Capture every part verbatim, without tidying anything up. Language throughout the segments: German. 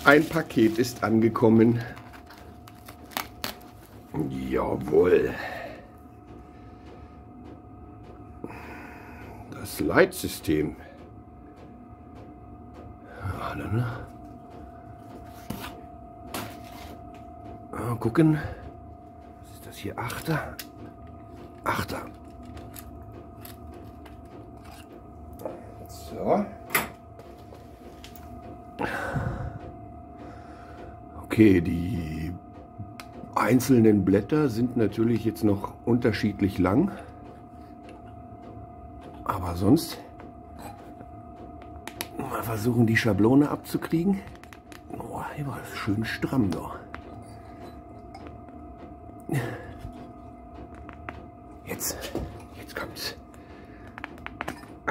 Ein Paket ist angekommen. Jawohl. Das Leitsystem. Ja, dann. Mal gucken. Was ist das hier? Achter? Achter. So. Okay, die einzelnen Blätter sind natürlich jetzt noch unterschiedlich lang. Aber sonst mal versuchen, die Schablone abzukriegen. Oh, hier war das schön stramm doch. Jetzt, jetzt kommt's. Ah.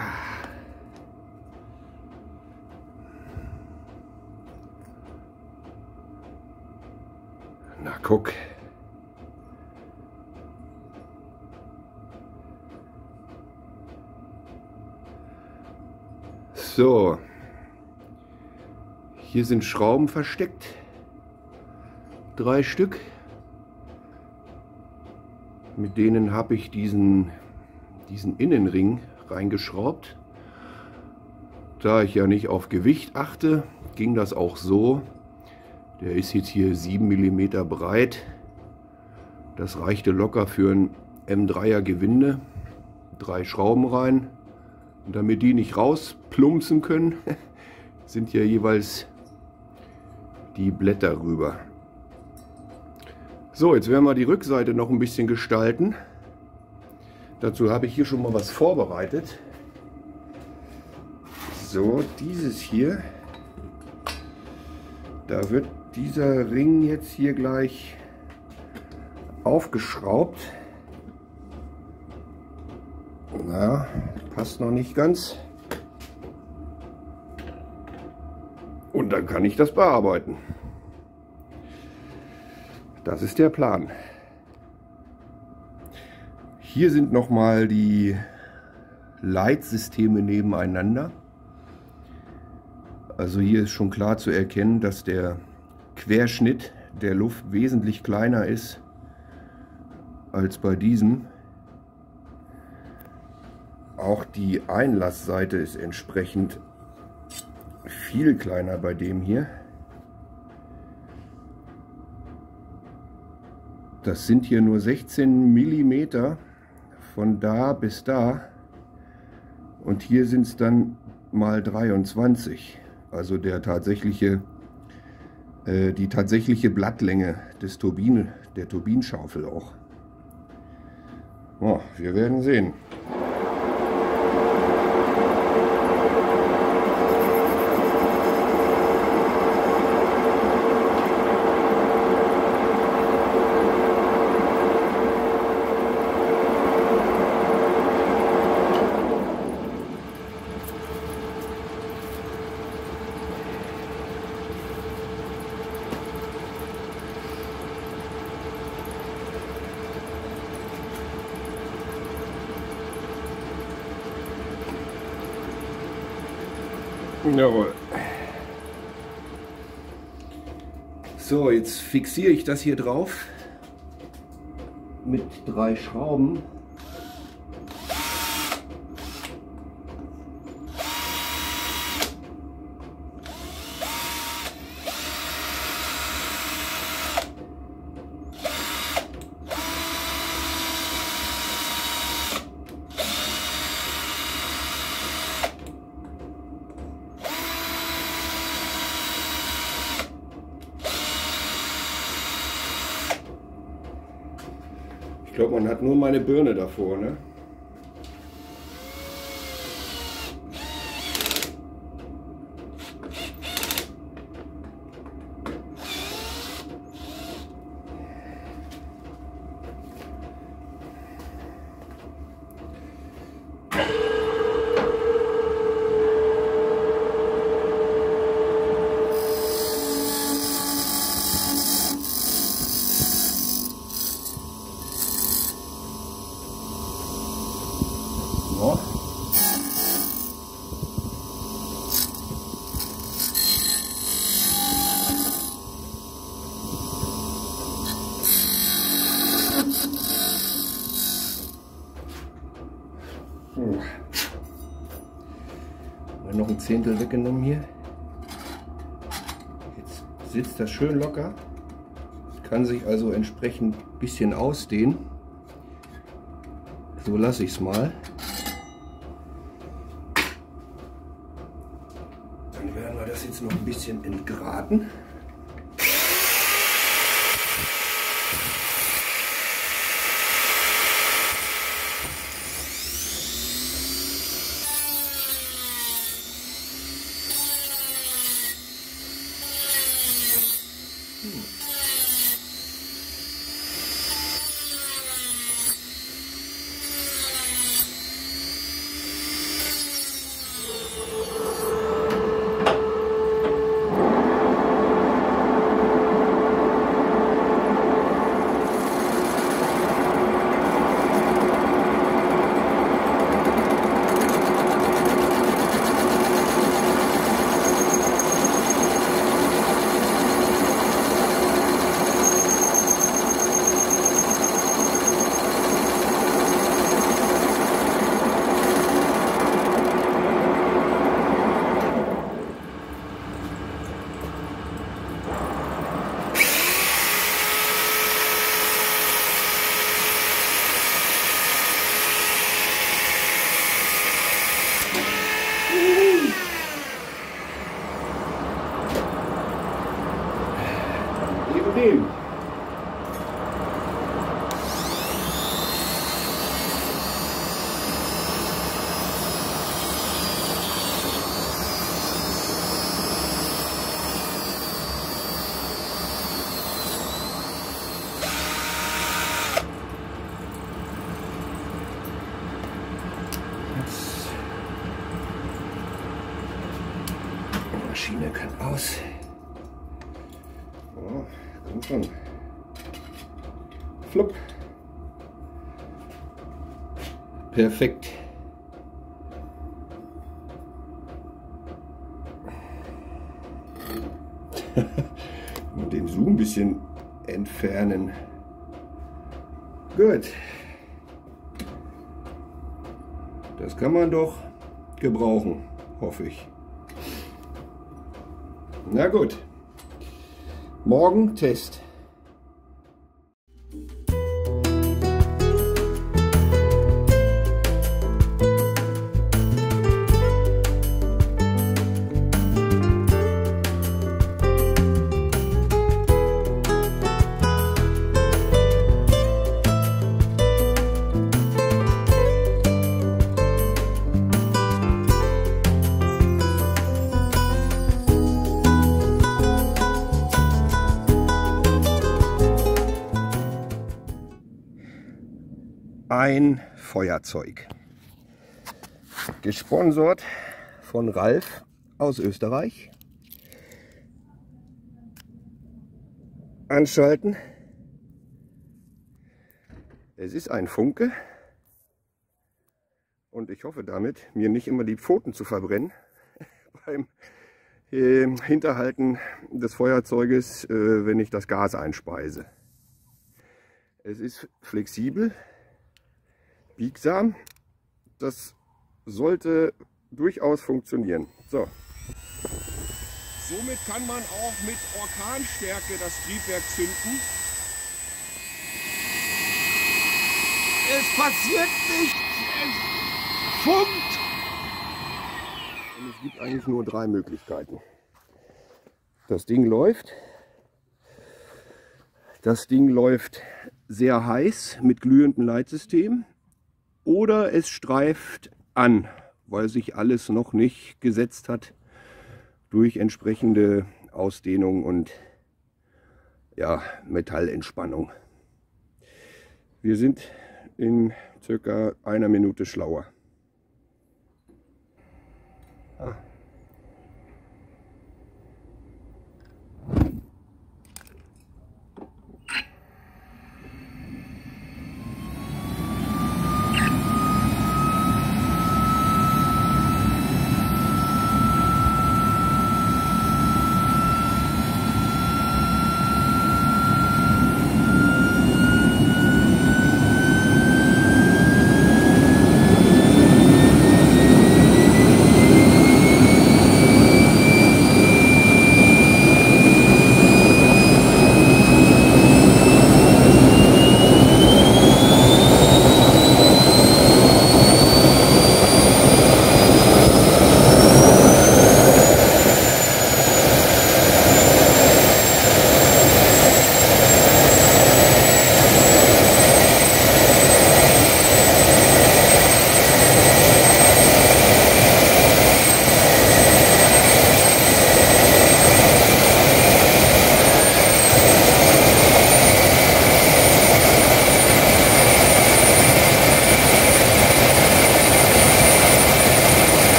Na guck. So. Hier sind Schrauben versteckt. Drei Stück. Mit denen habe ich diesen, diesen Innenring reingeschraubt. Da ich ja nicht auf Gewicht achte, ging das auch so. Der ist jetzt hier sieben Millimeter breit. Das reichte locker für ein M dreier Gewinde. Drei Schrauben rein. Und damit die nicht rausplumpsen können, sind hier jeweils die Blätter rüber. So, jetzt werden wir die Rückseite noch ein bisschen gestalten. Dazu habe ich hier schon mal was vorbereitet. So, dieses hier. Da wird dieser Ring jetzt hier gleich aufgeschraubt. Na, passt noch nicht ganz. Und dann kann ich das bearbeiten. Das ist der Plan. Hier sind nochmal die Leitsysteme nebeneinander. Also hier ist schon klar zu erkennen, dass der Querschnitt der Luft wesentlich kleiner ist als bei diesem. Auch die Einlassseite ist entsprechend viel kleiner bei dem hier. Das sind hier nur sechzehn Millimeter von da bis da und hier sind es dann mal dreiundzwanzig, also der tatsächliche, äh, die tatsächliche Blattlänge des Turbine, der Turbinenschaufel auch. Oh, wir werden sehen. Jawohl. So, jetzt fixiere ich das hier drauf mit drei Schrauben. Ich glaube, man hat nur meine Birne davor, ne? ein Zehntel weggenommen hier. Jetzt sitzt das schön locker. Kann sich also entsprechend ein bisschen ausdehnen. So lasse ich es mal. Dann werden wir das jetzt noch ein bisschen entgraten. Dem. Jetzt. Die Maschine kann aus. Oh. Kommt schon. Flupp. Perfekt. Und den Zoom ein bisschen entfernen. Gut. Das kann man doch gebrauchen, hoffe ich. Na gut. Morgen Test. Ein Feuerzeug. Gesponsert von Ralf aus Österreich. Anschalten. Es ist ein Funke. Und ich hoffe damit, mir nicht immer die Pfoten zu verbrennen beim äh, Hinterhalten des Feuerzeuges, äh, wenn ich das Gas einspeise. Es ist flexibel. Biegsam, das sollte durchaus funktionieren. So. Somit kann man auch mit Orkanstärke das Triebwerk zünden. Es passiert nichts, es funkt. Und es gibt eigentlich nur drei Möglichkeiten. Das Ding läuft. Das Ding läuft sehr heiß mit glühendem Leitsystem. Oder es streift an, weil sich alles noch nicht gesetzt hat durch entsprechende Ausdehnung und ja, Metallentspannung. Wir sind in circa einer Minute schlauer. Ah.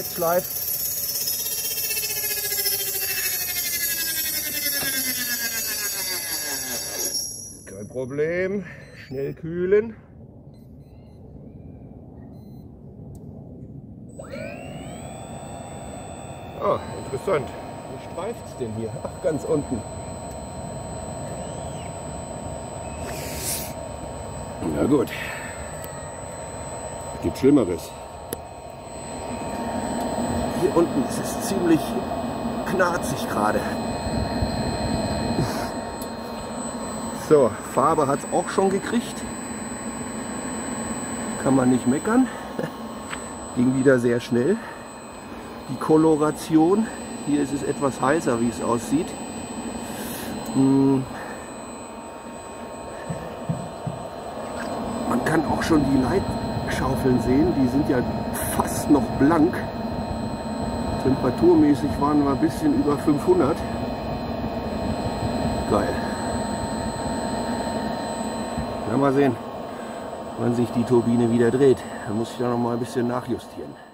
jetzt schleift. Kein Problem. Schnell kühlen. Ah, interessant. Wo streift es denn hier? Ach, ganz unten. Na gut. Gibt Schlimmeres. Hier unten ist es ziemlich knarzig gerade. So, Farbe hat es auch schon gekriegt. Kann man nicht meckern. Ging wieder sehr schnell. Die Koloration. Hier ist es etwas heißer, wie es aussieht. Hm. Man kann auch schon die Leitschaufeln sehen. Die sind ja fast noch blank. Temperaturmäßig waren wir ein bisschen über fünfhundert. Geil. Na, mal sehen, wann sich die Turbine wieder dreht. Da muss ich da noch mal ein bisschen nachjustieren.